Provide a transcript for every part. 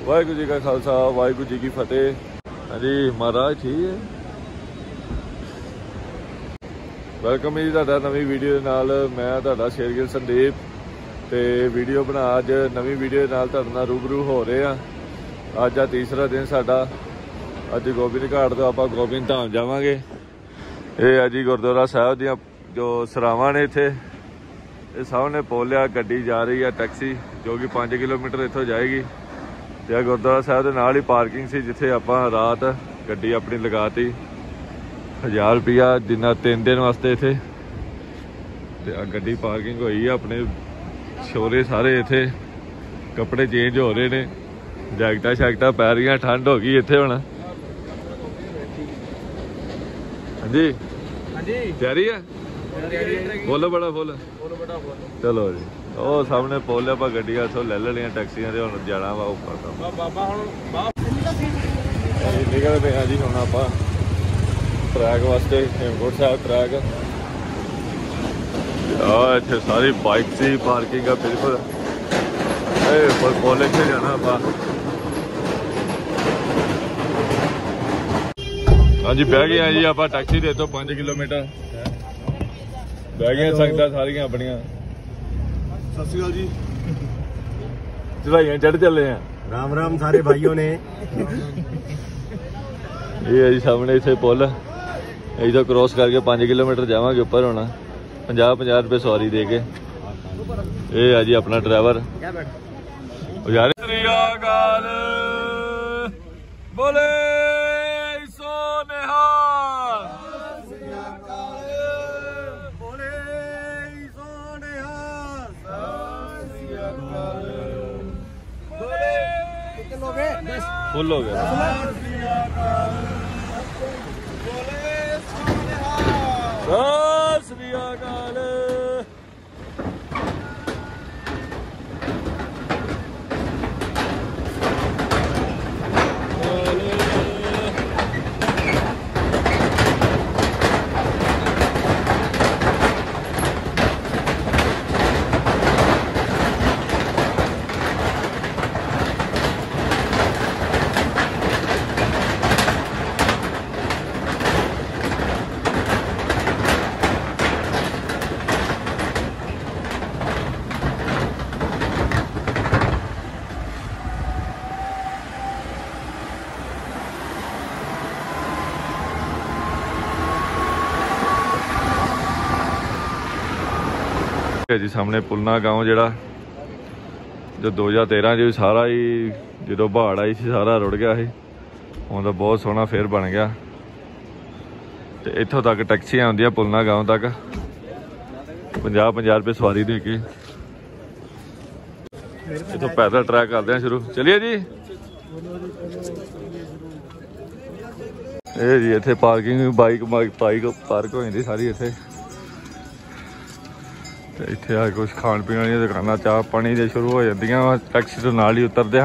वाहिगुरू जी का खालसा वाहिगुरू जी की फतेह। हाँ जी महाराज ठीक है। वेलकम जी तुहाडा नवी वीडियो दे नाल। मैं तुहाडा शेरगिल संदीप ते वीडियो बना अज नवी वीडियो दे नाल तुहाडे नाल रूबरू हो रहे हैं। अज आ तीसरा दिन साडा। अज गोबिंद घाट तो आपां गोबिंद धाम जावांगे। ये है जी गुरुद्वारा साहब दियां जो सरावां ने इत्थे। ये सामने पोलिया गड्डी जा रही है टैक्सी जो कि 5 किलोमीटर इत्थों जाएगी। तो गुरुद्वारा साहब के नाल ही पार्किंग सी जिथे आपां रात गड्डी अपनी लगाती। 1000 रुपया जिन्ना 3 दिन वास्ते इत्थे। ते गड्डी पार्किंग हुई है। अपने छोरे सारे इत्थे कपड़े चेंज हो रहे ने। जैकटा शैकटा पै रही ठंड हो गई इत्थे हुण। हाँ जी तैयारी है फुल बड़ा फुल। चलो जी ਉਹ ਸਾਹਮਣੇ ਪੁੱਲ ਆਪਾਂ ਗੱਡੀਆਂ ਇੱਥੋਂ ਲੈ ਲੈਣੀਆਂ ਟੈਕਸੀਆਂ ਤੇ ਹੁਣ ਜਾਣਾ ਵਾ ਉੱਪਰ ਤਾਂ ਬਾਬਾ ਹੁਣ ਨਿਕਲ ਪਏ ਆ ਜੀ। ਹੁਣ ਆਪਾਂ ਟਰੈਕ ਵਾਸਤੇ ਹੇਮਕੁੰਟ ਸਾਹਿਬ ਟਰੈਕ। ਆ ਇੱਥੇ ਸਾਰੀ ਬਾਈਕ ਦੀ ਪਾਰਕਿੰਗ ਆ ਬਿਲਕੁਲ। ਇਹ ਪੁੱਲ ਇੱਥੇ ਜਾਣਾ ਆਪਾਂ। ਹਾਂਜੀ ਬਹਿ ਗਏ ਆ ਜੀ ਆਪਾਂ ਟੈਕਸੀ ਦੇ ਤੋਂ 5 ਕਿਲੋਮੀਟਰ ਬਹਿ ਗਏ ਸੰਗਤਾਂ ਸਾਰੀਆਂ ਆਪਣੀਆਂ। सत श्री अकाल जी। चढ़ाइयां चढ़ चले हैं। राम राम सारे भाइयों ने। ये है जी सामने इतने पुल। इधर क्रॉस करके 5 किलोमीटर जावांगे ऊपर होना। 50 रुपए सवारी दे के। ये है जी अपना ड्राइवर यार। श्री अकाल बोले सो निहाल। फुल हो गया। सत श्री अकाल। जी सामने पुलना गांव जड़ा जो 2013 च सारा ही जो बाढ़ आई सी सारा रुड़ गया है। हुण तो बहुत सोहना फिर बन गया। तो इत्थों तक टैक्सियां आउंदियां पुलना गांव तक 50 रुपए सवारी दे के। इत्थों पैदल ट्रैक करते हैं शुरू। चलिए जी। ये जी इत्थे पार्किंग बाइक पार्क हो जाती सारी इत्थे। इत्थे आ कुछ खाण पीण वाली दुकानां चाह पानी दे शुरू हो जांदियां। टैक्सी तो नाल ही उतरदे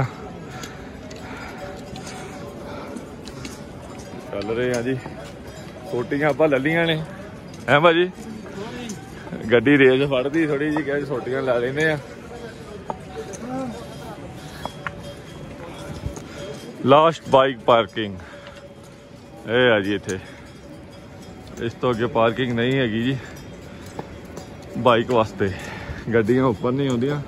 चल रहे हैं जी। सोटियां आपां ललियां ने है भाजी। गड्डी रेस फड़दी थोड़ी जी कह सोटियां लै लैने आ। लास्ट बाइक पार्किंग ये है जी। इत्थे इस तो अगे पार्किंग नहीं हैगी जी बाइक वास्ते। गड्डियां ऊपर नहीं आउंदियां।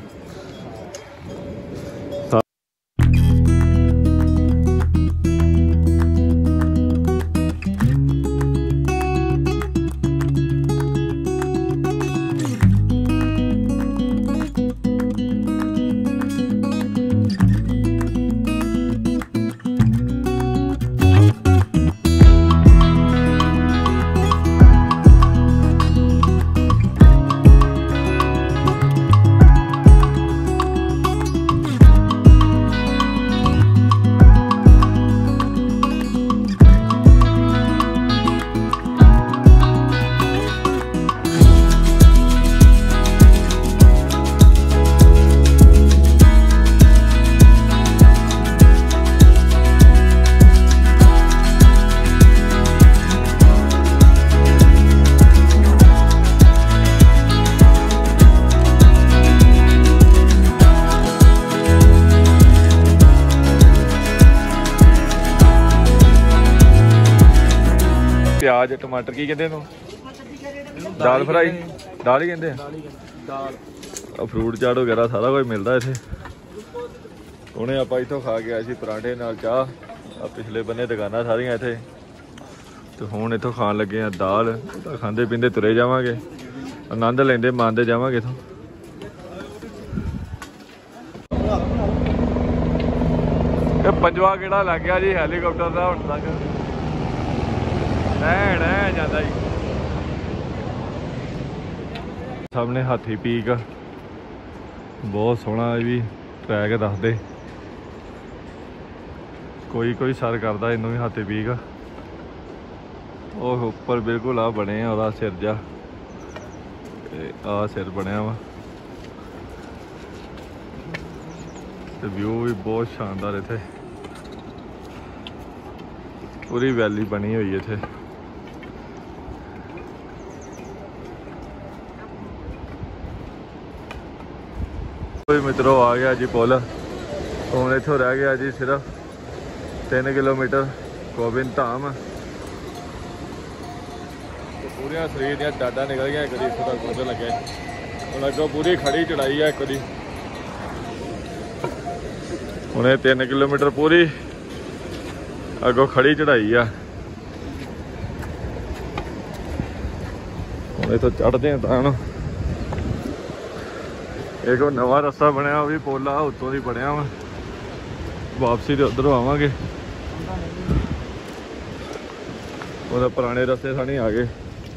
ਪਿਆਜ਼ ਟਮਾਟਰ ਕੀ ਕਹਿੰਦੇ ਇਹਨੂੰ? ਦਾਲ ਫਰਾਈ, ਦਾਲ ਹੀ ਕਹਿੰਦੇ ਆ। ਫਰੂਟ ਚਾਟ ਵਗੈਰਾ ਸਾਰਾ ਕੁਝ ਮਿਲਦਾ ਇੱਥੇ। ਹੁਣੇ ਆਪਾਂ ਇੱਥੋਂ ਖਾ ਕੇ ਆਏ ਸੀ ਪਰਾਂਠੇ ਨਾਲ ਚਾਹ। ਆ ਪਿਛਲੇ ਬੰਨੇ ਦੁਕਾਨਾਂ ਸਾਰੀਆਂ ਇੱਥੇ, ਤੇ ਹੁਣ ਇੱਥੋਂ ਖਾਣ ਲੱਗੇ ਆ ਦਾਲ। ਖਾਂਦੇ ਪੀਂਦੇ ਤੁਰੇ ਜਾਵਾਂਗੇ, ਆਨੰਦ ਲੈਂਦੇ ਮਾਣਦੇ ਜਾਵਾਂਗੇ ਇੱਥੋਂ। ਇਹ ਪੰਜਵਾ ਕਿਹੜਾ ਲੱਗ ਗਿਆ ਜੀ ਹੈਲੀਕਾਪਟਰ ਦਾ ਹੁਣ ਤੱਕ ਐ ਜਾਂਦਾ ਜੀ। ਸਾਹਮਣੇ ਹਾਥੀ ਪੀਕ, ਬਹੁਤ ਸੋਹਣਾ ਇਹ ਵੀ ਟਰੈਕ ਦੱਸਦੇ। ਕੋਈ ਸਰ ਕਰਦਾ ਇਹਨੂੰ ਵੀ ਹਾਥੀ ਪੀਕ। ਉਹ ਉੱਪਰ ਬਿਲਕੁਲ ਆ ਬਣੇ ਆ ਉਹਦਾ ਸਿਰ ਜਾ, ਆ ਸਿਰ ਬਣਿਆ ਵਾ। ਤੇ ਵਿਊ ਵੀ ਬਹੁਤ ਸ਼ਾਨਦਾਰ ਇੱਥੇ, ਪੂਰੀ ਵੈਲੀ ਬਣੀ ਹੋਈ ਇੱਥੇ। ਕੋਈ ਮਿੱਤਰੋ ਆ ਗਿਆ ਜੀ ਪੁੱਲ। ਹੁਣ ਇੱਥੋਂ ਰਹਿ ਗਿਆ ਜੀ ਸਿਰਫ 3 ਕਿਲੋਮੀਟਰ ਗੋਬਿੰਦ ਧਾਮ। ਤੇ ਪੂਰੀਆਂ ਸਰੀਰ ਦੀਆਂ ਡਾਡਾ ਨਿਕਲ ਗਈਆਂ ਇੱਕ ਦੀ ਇੱਥੋਂ ਤੱਕ ਪਹੁੰਚਣ ਲੱਗੇ। ਹੁਣ ਅੱਗੋਂ ਪੂਰੀ ਖੜੀ ਚੜਾਈ ਆ ਇੱਕ ਦੀ। ਹੁਣ ਇਹ 3 ਕਿਲੋਮੀਟਰ ਪੂਰੀ ਅੱਗੋਂ ਖੜੀ ਚੜਾਈ ਆ। ਹੁਣ ਇੱਥੋਂ ਚੜਦੇ ਆ ਤਾਂ ਨੂੰ। ਇੱਕ ਨਵਾਂ ਰਸਤਾ ਬਣਿਆ, ਉਹ ਵੀ ਪੁੱਲ ਆ ਉੱਤੋਂ ਦੀ ਬਣਿਆ ਵਾ। ਵਾਪਸੀ ਤੇ ਉੱਧਰੋਂ ਆਵਾਂਗੇ। ਉਹਦਾ ਪੁਰਾਣੇ ਰਸਤੇ ਸਾਨੀ ਆ ਗਏ।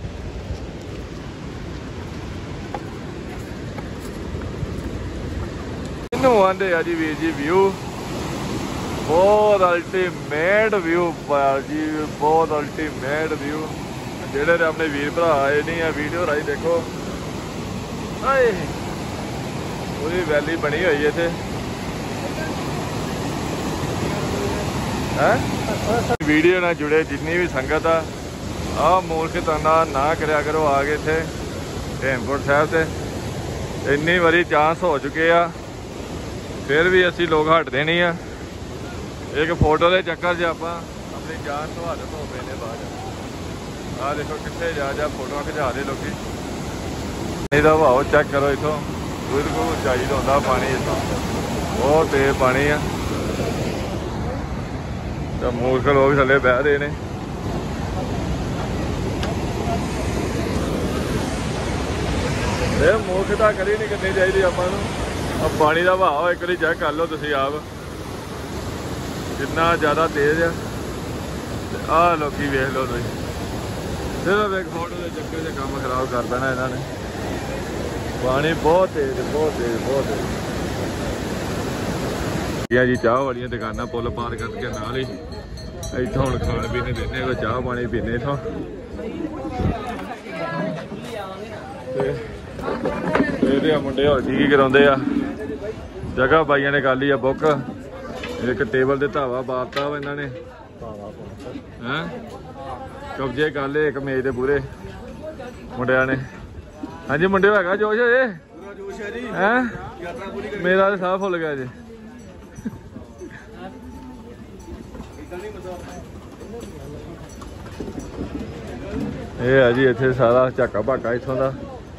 ਇਹਨੂੰ ਆਂਦੇ ਆ ਜੀ ਵੀਰ ਜੀ ਵਿਊ, ਬਹੁਤ ਅਲਟੀਮੇਟ ਵਿਊ ਜੀ, ਬਹੁਤ ਅਲਟੀਮੇਟ ਵਿਊ। ਜਿਹੜੇ ਆਪਣੇ ਵੀਰ ਭਰਾ ਆਏ ਨਹੀਂ ਆ ਵੀਡੀਓ ਰਾਹੀਂ ਦੇਖੋ, ਹਾਏ ਪੂਰੀ ਵੈਲੀ ਬਣੀ ਹੋਈ ਇੱਥੇ ਹੈ। ਵੀਡੀਓ ਨਾਲ ਜੁੜੇ ਜਿੰਨੀ ਵੀ ਸੰਗਤ ਆ ਮੂਰਖਤਾ ਨਾ ਕਰਿਆ ਕਰੋ। ਆ ਕੇ ਇੱਥੇ ਹੇਮਕੁੰਟ ਸਾਹਿਬ ਤੇ ਇੰਨੀ ਵਾਰੀ ਚਾਂਸ ਹੋ ਚੁੱਕੇ ਆ, ਫਿਰ ਵੀ ਅਸੀਂ ਲੋਕ ਹਟਦੇ ਨਹੀਂ ਆ। ਇੱਕ ਫੋਟੋ ਦੇ ਚੱਕਰ 'ਚ ਆਪਾਂ ਆਪਣੀ ਜਾਨ ਤੋਂ ਹਾਲਤ ਹੋ ਪਏ ਨੇ ਬਾਅਦ। ਆਹ ਦੇਖੋ ਕਿੱਥੇ ਜਾ ਫੋਟੋਆਂ ਖਿਚਾ ਦੇ ਲੋਕੀ। ਇਹਦਾ ਭਾਵ ਚੈੱਕ ਕਰੋ, ਇੱਥੋਂ ਬਿਲਕੁਲ ਉਚਾਈ ਤੋਂ ਆਉਂਦਾ ਪਾਣੀ। ਇੱਥੋਂ ਬਹੁਤ ਤੇਜ਼ ਪਾਣੀ ਆ ਤੇ ਮੂਰਖ ਲੋਕ ਥੱਲੇ ਬਹਿ ਰਹੇ ਨੇ। ਇਹ ਮੂਰਖਤਾ ਕਰੀ ਨਹੀਂ ਕਰਨੀ ਚਾਹੀਦੀ ਆਪਾਂ ਨੂੰ। ਆ ਪਾਣੀ ਦਾ ਵਹਾਅ ਇੱਕ ਵਾਰੀ ਚੈੱਕ ਕਰ ਲਓ ਤੁਸੀਂ ਆਪ, ਕਿੰਨਾ ਜ਼ਿਆਦਾ ਤੇਜ਼ ਆ। ਆਹ ਲੋਕੀ ਵੇਖ ਲਓ ਤੁਸੀਂ, ਸਿਰਫ ਇੱਕ ਫੋਟੋ ਦੇ ਚੱਕਰ 'ਚ ਕੰਮ ਖਰਾਬ ਕਰ ਦੇਣਾ ਇਹਨਾਂ ਨੇ। ਪਾਣੀ ਬਹੁਤ ਤੇਜ਼, ਬਹੁਤ ਤੇਜ਼, ਬਹੁਤ ਤੇਜ਼। ਜੀ ਚਾਹ ਵਾਲੀਆਂ ਦੁਕਾਨਾਂ ਪੁੱਲ ਪਾਰ ਕਰਕੇ ਨਾਲ ਹੀ ਇੱਥੋਂ ਹੁਣ ਖਾਣ ਪੀਣੇ ਦਿੰਦੇ, ਕੋਈ ਚਾਹ ਪਾਣੀ ਪੀਂਦੇ ਇੱਥੋਂ। ਇਹਦੇ ਮੁੰਡੇ ਹੋਰ ਕੀ ਕਰਾਉਂਦੇ ਆ। ਜਗ੍ਹਾ ਬਾਈਆਂ ਨੇ ਕਰ ਲਈ ਆ ਬੁੱਕ। ਇੱਕ ਟੇਬਲ ਤੇ ਧਾਵਾ ਬਾਤਾ ਵਾ ਇਹਨਾਂ ਨੇ, ਹੈਂ ਕਬਜ਼ੇ ਕਰ ਲਏ ਇੱਕ ਮੇਜ਼ ਦੇ ਪੂਰੇ ਮੁੰਡਿਆਂ ਨੇ। ਹਾਂਜੀ ਮੁੰਡੇ ਹੈਗਾ ਜੋਸ਼ ਜੇ ਹੈਂ, ਮੇਰਾ ਤਾਂ ਸਾਹ ਫੁੱਲ ਗਿਆ ਜੇ। ਇਹ ਹੈ ਜੀ ਇੱਥੇ ਸਾਰਾ ਝਾਕਾ ਭਾਕਾ ਇੱਥੋਂ ਦਾ।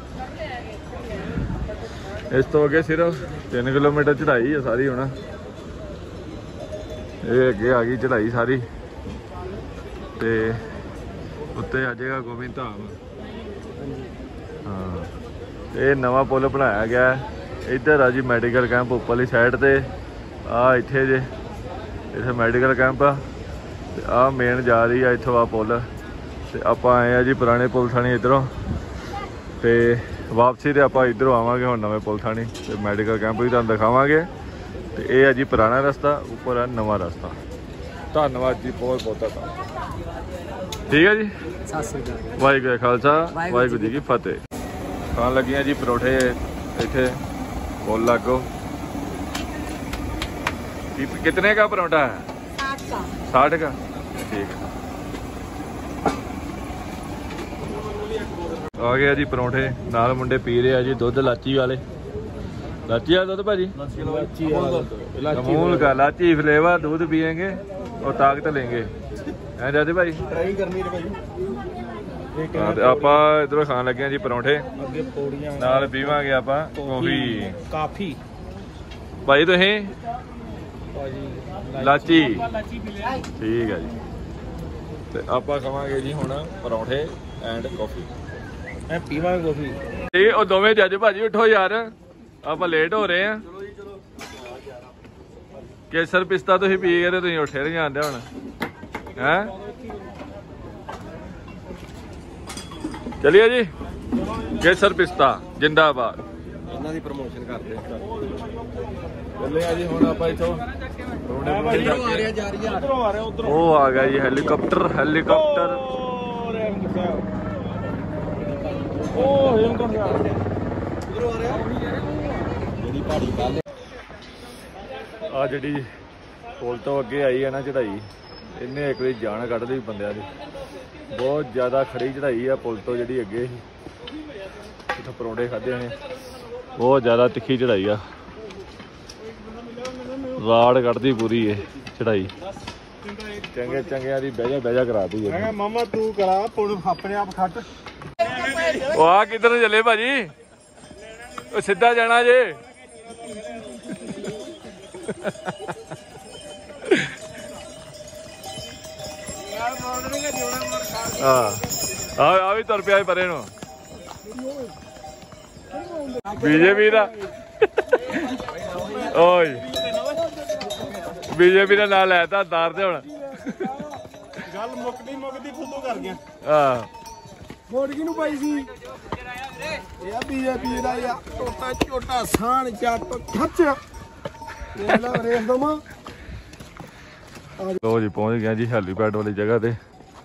ਇਸ ਤੋਂ ਅੱਗੇ ਸਿਰਫ 3 ਕਿਲੋਮੀਟਰ ਚੜਾਈ ਆ ਸਾਰੀ। ਹੁਣ ਇਹ ਅੱਗੇ ਆ ਗਈ ਚੜਾਈ ਸਾਰੀ, ਤੇ ਉੱਤੇ ਆ ਜਾਏਗਾ ਗੋਬਿੰਦ ਧਾਮ। ਹਾਂ ਇਹ ਨਵਾਂ ਪੁੱਲ ਬਣਾਇਆ ਗਿਆ। ਇੱਧਰ ਆ ਜੀ ਮੈਡੀਕਲ ਕੈਂਪ ਉੱਪਰਲੀ ਸਾਈਡ ਤੇ। ਆ ਇੱਥੇ ਜੇ ਇੱਥੇ ਮੈਡੀਕਲ ਕੈਂਪ ਆ, ਤੇ ਆਹ ਮੇਨ ਜਾ ਰਹੀ ਆ ਇੱਥੋਂ ਆ ਪੁੱਲ। ਤੇ ਆਪਾਂ ਆਏ ਆ ਜੀ ਪੁਰਾਣੇ ਪੁੱਲ ਥਾਣੀ ਇੱਧਰੋਂ, ਤੇ ਵਾਪਸੀ ਤੇ ਆਪਾਂ ਇੱਧਰੋਂ ਆਵਾਂਗੇ ਹੁਣ ਨਵੇਂ ਪੁੱਲ ਥਾਣੀ। ਤੇ ਮੈਡੀਕਲ ਕੈਂਪ ਵੀ ਤੁਹਾਨੂੰ ਦਿਖਾਵਾਂਗੇ। ਤੇ ਇਹ ਆ ਜੀ ਪੁਰਾਣਾ ਰਸਤਾ, ਉੱਪਰ ਆ ਨਵਾਂ ਰਸਤਾ। ਧੰਨਵਾਦ ਜੀ, ਬਹੁਤ ਬਹੁਤ ਧੰਨਵਾਦ। ਠੀਕ ਹੈ ਜੀ, ਸਤਿ ਸ਼੍ਰੀ ਅਕਾਲ। ਵਾਹਿਗੁਰੂ ਜੀ ਖਾਲਸਾ, ਵਾਹਿਗੁਰੂ ਜੀ ਕੀ ਫਤਿਹ। ਖਾਣ ਲੱਗੀਆਂ ਜੀ ਪਰੌਠੇ ਇੱਥੇ ਪੁੱਲ ਲਾਗੋ। कितने का परोठा है? 60 का। 60 का, ठीक है। आ गया जी परोठे नाल, मुंडे पी रहे हैं जी दूध लाची वाले। लाची वाला दूध भाजी, अमूल का लाची फ्लेवर दूध पियेंगे और ताकत लेंगे। हैं जाते भाई, ट्राई करनी है भाई। ਆਪਾਂ ਇਧਰੋਂ ਖਾਣ ਲੱਗੇ ਜੀ ਪਰੌਂਠੇ, ਅੱਗੇ ਪੌੜੀਆਂ ਨਾਲ ਪੀਵਾਂਗੇ ਆਪਾਂ ਕੌਫੀ ਕਾਫੀ। ਭਾਈ ਤੁਸੀਂ ਲਾਚੀ ਠੀਕ ਹੈ ਜੀ। ਤੇ ਆਪਾਂ ਖਾਵਾਂਗੇ ਜੀ ਹੁਣ ਪਰੌਂਠੇ ਐਂਡ ਕਾਫੀ। ਮੈਂ ਪੀਵਾਂਗੇ ਕਾਫੀ। ਇਹ ਉਹ ਦੋਵੇਂ ਜੱਜ ਭਾਜੀ ਉੱਠੋ ਯਾਰ, ਆਪਾਂ ਲੇਟ ਹੋ ਰਹੇ ਆ। ਕੇਸਰ ਪਿਸਤਾ ਤੁਸੀਂ ਪੀ ਗਏ ਤੇ ਤੁਸੀਂ ਉੱਠੇ ਨਹੀਂ ਜਾਂਦੇ ਹੁਣ ਹੈ। ਚਲਿਏ ਜੀ, ਕੇਸਰ ਪਿਸਤਾ ਜਿੰਦਾਬਾਦ। ਇਹਨਾਂ ਦੀ ਪ੍ਰਮੋਸ਼ਨ ਕਰਦੇ ਚੱਲੇ ਆ ਜੀ ਹੁਣ ਆਪਾਂ ਇੱਥੋਂ। ਉਹ ਆ ਗਿਆ ਜੀ ਹੈਲੀਕਾਪਟਰ। ਆ ਜਿਹੜੀ ਪੁਲ ਤੋਂ ਅੱਗੇ ਆਈ ਹੈ ਨਾ ਚੜਾਈ, ਇਹਨੇ ਇੱਕ ਵਾਰੀ ਜਾਨ ਕੱਢ ਲਈ ਬੰਦਿਆਂ ਦੀ। ਬਹੁਤ ਜ਼ਿਆਦਾ ਖੜੀ ਚੜਾਈ ਆ ਪੁਲ ਤੋਂ ਜਿਹੜੀ ਅੱਗੇ ਸੀ। ਇੱਥੋਂ ਪਰੌਂਠੇ ਖਾਧੇ ਨੇ, ਬਹੁਤ ਜ਼ਿਆਦਾ ਤਿੱਖੀ ਚੜਾਈ ਆ, ਰਾੜ ਕੱਢਦੀ ਪੂਰੀ ਇਹ ਚੜਾਈ। ਚੰਗਿਆਂ ਦੀ ਬਹਿ ਜਾ ਕਰਾਤੀ ਹੈ। ਮਾਮਾ ਤੂੰ ਕਰਾ ਪੁਲ ਆਪਣੇ ਆਪ ਖੱਟ। ਉਹ ਆ ਕਿੱਧਰ ਨੂੰ ਚੱਲੇ ਭਾਜੀ? ਉਹ ਸਿੱਧਾ ਜਾਣਾ ਜੇ। ਆ ਵੀ ਤੁਰ ਪਿਆ ਪਰੇ ਨੂੰ ਬੀਜੇਪੀ ਦਾ। ਓਏ ਬੀਜੇਪੀ ਦਾ ਨਾਂ ਲੈ ਤਾ ਤਾਰ ਤੇ ਹੁਣ ਗੱਲ ਮੁੱਕਦੀ ਫੁੱਲੂ ਕਰ ਗਿਆ। ਹਾਂ ਵੋਟ ਕਿਹਨੂੰ ਪਾਈ ਸੀ? ਇਹ ਬੀਜੇਪੀ ਦਾ ਯਾ ਛੋਟਾ ਸਾਨ ਜੱਟ ਖੱਚ ਇਹ ਲਾ ਰੇਸ ਦਮਾ। ਲੋ ਜੀ ਪਹੁੰਚ ਗਿਆ ਜੀ ਹੈਲੀਪੈਡ ਵਾਲੀ ਜਗ੍ਹਾ ਤੇ।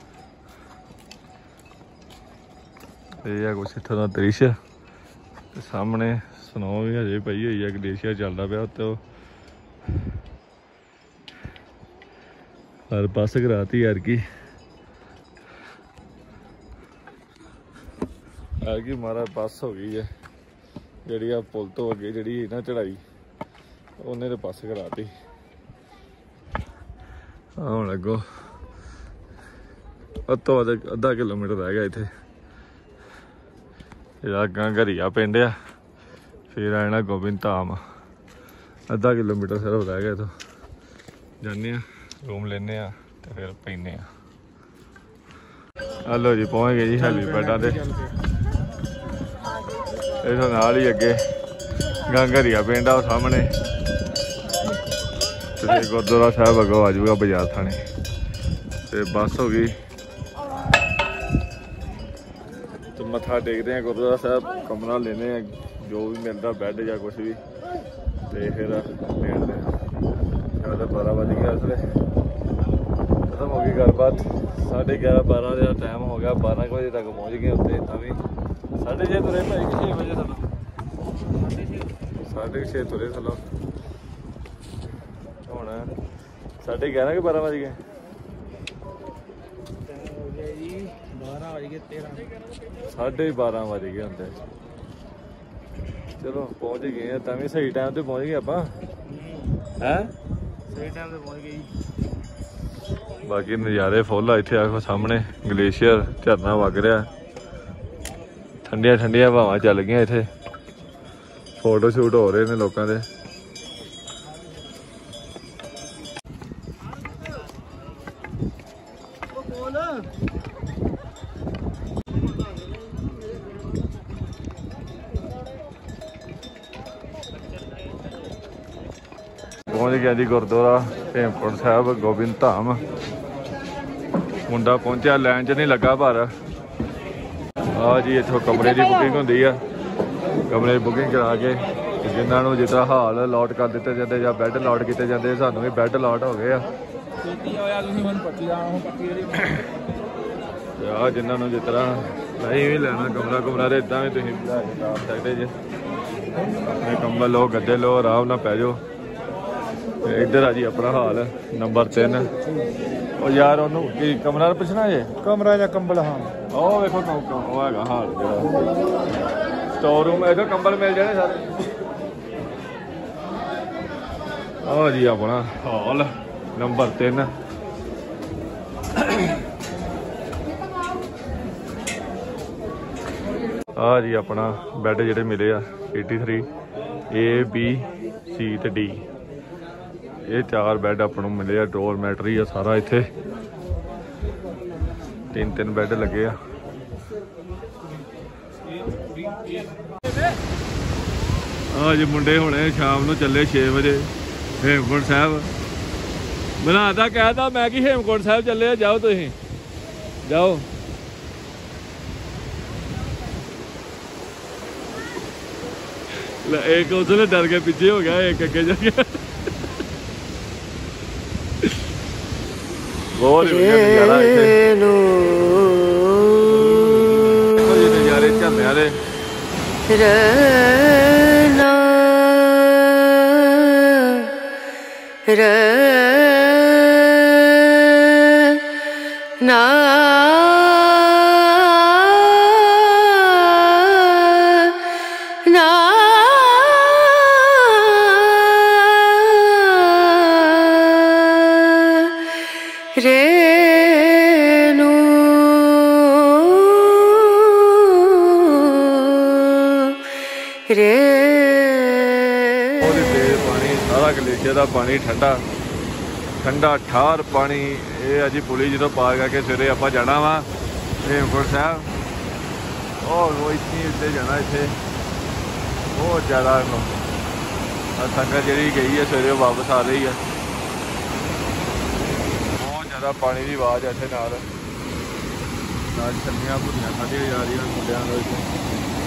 ਇਹ ਆ ਕੁਛ ਇੱਥੋਂ ਦਾ ਦ੍ਰਿਸ਼ ਤੇ ਸਾਹਮਣੇ ਸਨੋ ਵੀ ਹਜੇ ਪਈ ਹੋਈ ਆ, ਗਲੇਸ਼ੀਅਰ ਚੱਲਦਾ ਪਿਆ ਉੱਤੇ। ਹਰ ਬੱਸ ਕਰਾਤੀ ਯਾਰ ਕੀ ਮਾਰਾ ਬੱਸ ਹੋ ਗਈ ਹੈ ਜਿਹੜੀ ਆ ਪੁਲ ਤੋਂ ਅੱਗੇ ਜਿਹੜੀ ਨਾ ਚੜਾਈ, ਉਹਨੇ ਤੇ ਬੱਸ ਕਰਾਤੀ। ਹੁਣ ਅੱਗੋਂ ਤੋਂ ਅੱਧਾ ਕਿਲੋਮੀਟਰ ਰਹਿ ਗਿਆ ਇੱਥੇ। ਜਿਹੜਾ ਅੱਗਾ ਘਰੀਆ ਪਿੰਡ ਆ, ਫਿਰ ਆਣਾ ਗੋਬਿੰਦ ਧਾਮ। ਅੱਧਾ ਕਿਲੋਮੀਟਰ ਸਿਰਫ ਰਹਿ ਗਿਆ ਇੱਥੋਂ। ਜਾਂਦੇ ਆ, ਰੂਮ ਲੈਂਦੇ ਆ ਤੇ ਫਿਰ ਪੈਂਦੇ ਆ। ਹਲੋ ਜੀ ਪਹੁੰਚ ਗਏ ਜੀ ਹੈਲੀਪੈਡਾਂ ਤੇ। ਇਹਦੇ ਨਾਲ ਹੀ ਅੱਗੇ ਗਾਂਗਰੀਆ ਪਿੰਡ ਆ ਸਾਹਮਣੇ, ਤੇ ਗੁਰਦੁਆਰਾ ਸਾਹਿਬ ਅੱਗੋਂ ਆ ਜਾਊਗਾ ਬਾਜ਼ਾਰ ਥਾਣੇ। ਤੇ ਬੱਸ ਹੋ ਗਈ ਤੇ ਮੱਥਾ ਟੇਕਦੇ ਆ ਗੁਰਦੁਆਰਾ ਸਾਹਿਬ, ਕਮਰਾ ਲੈਨੇ ਆ ਜੋ ਵੀ ਮਿਲਦਾ, ਬੈੱਡ ਜਾਂ ਕੁਛ ਵੀ, ਤੇ ਫਿਰ ਲੈਂਦੇ ਆ। 12 ਵਜ ਗਿਆ, ਇਸ ਵੇਲੇ ਖਤਮ ਹੋ ਗਈ ਗੱਲਬਾਤ। 11:30 12 ਦਾ ਟਾਈਮ ਹੋ ਗਿਆ। 12 ਵਜੇ ਤੱਕ ਪਹੁੰਚ ਗਏ ਉੱਤੇ। ਤਾਂ ਵੀ 6:30 ਤੁਰੇ ਭਾਈ, 6 ਵਜੇ ਥੱਲੋਂ 6:30 ਤੁਰੇ ਥੱਲੋਂ। ਹੁਣ 11:30 ਕਿ 12 ਵਜ ਗਏ? 12 ਵਜ ਗਏ 13 12:30 ਵਜ ਗਏ ਹੁੰਦੇ। ਚਲੋ ਪਹੁੰਚ ਗਏ ਆ, ਤਾਂ ਵੀ ਸਹੀ ਟਾਈਮ ਤੇ ਪਹੁੰਚ ਗਏ ਆਪਾਂ। ਹੈਂ ਸਹੀ ਟਾਈਮ ਤੇ ਪਹੁੰਚ ਗਏ। ਬਾਕੀ ਨਜ਼ਾਰੇ ਫੁੱਲ ਆ ਇੱਥੇ। ਆਖੋ ਸਾਹਮਣੇ ਗਲੇਸ਼ੀਅਰ ਝਰਨਾ ਵਗ ਰਿਹਾ, ਠੰਡੀਆਂ ਹਵਾਵਾਂ ਚੱਲ ਗਈਆਂ ਇੱਥੇ। ਫੋਟੋ ਸ਼ੂਟ ਹੋ ਰਹੇ ਨੇ ਲੋਕਾਂ ਦੇ। ਪਹੁੰਚ ਗਿਆ ਜੀ ਗੁਰਦੁਆਰਾ ਹੇਮਕੁੰਟ ਸਾਹਿਬ ਗੋਬਿੰਦ ਧਾਮ। ਮੁੰਡਾ ਪਹੁੰਚਿਆ, ਲਾਈਨ 'ਚ ਨਹੀਂ ਲੱਗਾ ਪਰ। ਆ ਜੀ ਇੱਥੋਂ ਕਮਰੇ ਦੀ ਬੁਕਿੰਗ ਹੁੰਦੀ ਆ। ਕਮਰੇ ਦੀ ਬੁਕਿੰਗ ਕਰਾ ਕੇ ਜਿਨ੍ਹਾਂ ਨੂੰ ਜਿੱਦਾਂ ਹਾਲ ਅਲਾਟ ਕਰ ਦਿੱਤੇ ਜਾਂਦੇ ਜਾਂ ਬੈੱਡ ਅਲਾਟ ਕੀਤੇ ਜਾਂਦੇ, ਸਾਨੂੰ ਵੀ ਬੈੱਡ ਅਲਾਟ ਹੋ ਗਏ ਆ। ਤੇ ਆ ਜਿਨ੍ਹਾਂ ਨੂੰ ਜਿਸ ਤਰ੍ਹਾਂ ਨਹੀਂ ਵੀ ਲੈਣਾ ਕਮਰਾ ਤੇ ਇੱਦਾਂ ਵੀ ਤੁਸੀਂ ਲੈ ਕੇ ਜਾ ਸਕਦੇ ਜੇ। ਕੰਬਲ ਲਓ, ਗੱਦੇ ਲਓ, ਆਰਾਮ ਨਾਲ ਪੈ ਜਾਓ। ਤੇ ਇੱਧਰ ਆ ਜੀ ਆਪਣਾ ਹਾਲ ਨੰਬਰ 3। ਉਹ ਯਾਰ ਉਹਨੂੰ ਕੀ ਕਮਰਾ ਪੁੱਛਣਾ ਜੇ? ਕਮਰਾ ਜਾਂ ਕੰਬਲ? ਹਾਂ ਉਹ ਵੇਖੋ ਉਹ ਹੈਗਾ ਹਾਲ ਜਿਹੜਾ ਸਟੋਰ ਰੂਮ। ਇਹਦਾ ਕੰਬਲ ਮਿਲ ਜਾਣੇ ਸਾਰੇ। ਆਹ ਜੀ ਆਪਣਾ ਹਾਲ ਨੰਬਰ 3। ਆ ਜੀ ਆਪਣਾ ਬੈੱਡ ਜਿਹੜੇ ਮਿਲੇ ਆ 83 A B C ਤੇ D ਇਹ 4 ਬੈੱਡ ਆਪਾਂ ਨੂੰ ਮਿਲੇ ਆ। ਡੋਰਮੈਟਰੀ ਆ ਸਾਰਾ ਇੱਥੇ 3 ਬੈੱਡ ਲੱਗੇ ਆ। ਆ ਜੀ ਮੁੰਡੇ ਹੁਣੇ ਸ਼ਾਮ ਨੂੰ ਚੱਲੇ 6 ਵਜੇ ਹੇਮਕੁੰਟ ਸਾਹਿਬ। ਬਣਾਦਾ ਕਹਿਦਾ ਮੈਂ ਕਿ ਹੇਮਕੁੰਟ ਸਾਹਿਬ ਚੱਲੇ ਆ, ਜਾਓ ਤੁਸੀਂ ਜਾਓ। एक उधर डर के पीछे हो गया, एक अगे जाके बहुत नजारा नजारे झरने वाले पानी सारा गलेशियर का पानी ठंडा ठंडा ठार पानी। ये अजी पुली जो पार करके सवेरे आप जाना वा हेमकुंट साहब और वो इतनी उत्ते जाना इतने बहुत ज़्यादा संगत जी गई है सवेरे वापस आ रही है। बहुत ज़्यादा पानी की आवाज़ है इतने नाल छलियां भुनियां खाधियां जा रही मुंडियां